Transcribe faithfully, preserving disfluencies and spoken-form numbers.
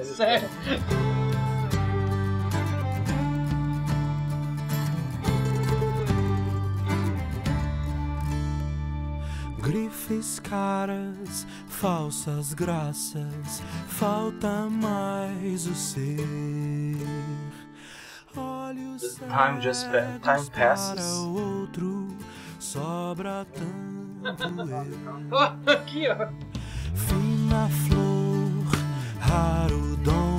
coisas. Sério? Grifes caras, falsas graças, falta mais o ser. Olhos Time just pa time passes. outro, sobra tanto eu. Aqui, ó. Fina flor, raro dom.